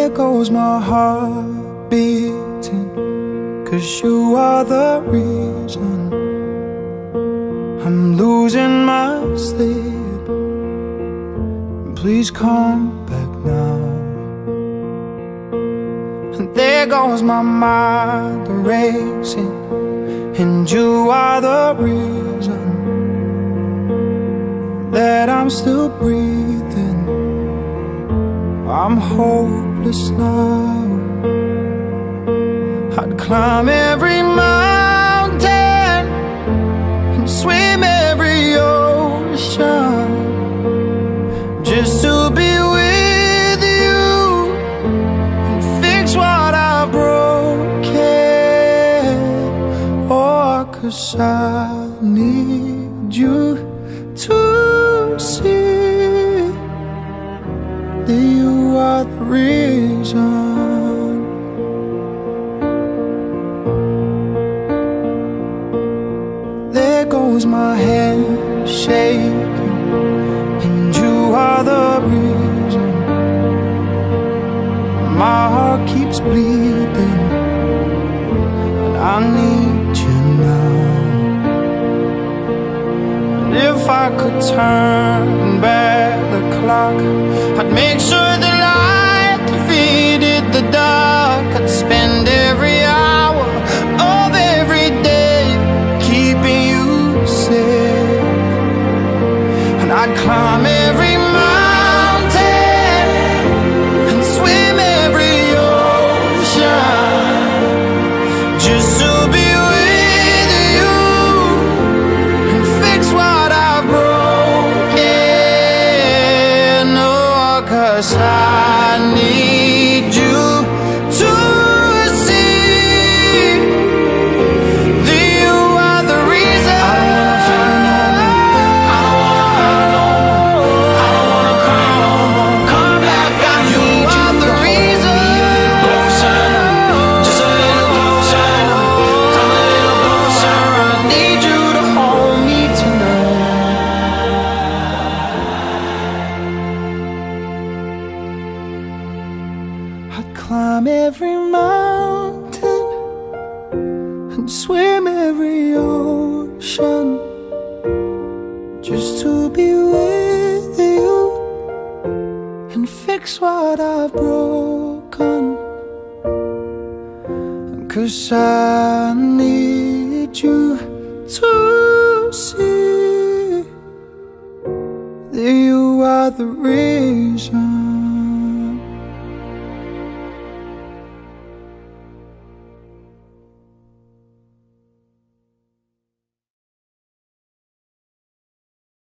There goes my heart beating, 'cause you are the reason I'm losing my sleep. Please come back now. And there goes my mind racing, and you are the reason that I'm still breathing. I'm hopeless now. I'd climb every mountain and swim every ocean just to be with you and fix what I've broken. Oh, 'cause I need you to see that you are the reason. There goes my hand shaking, and you are the reason. My heart keeps bleeding, and I need you now. And if I could turn back the clock, I'd make sure the light defeated the dark. I'd spend every hour of every day keeping you safe, and I'd climb every mountain and swim every ocean just to be with you and fix what I've broken. Oh, 'cause I need you to see that you are the reason. I don't wanna fight no more, I don't wanna hurt no more, I don't wanna cry no more. Come back, I need you the reason. Closer, just a little closer, come a little closer. I need you to hold me tonight. I'd climb every mountain and swim every ocean just to be with you and fix what I've broken. 'Cause I need you to see that you are the reason.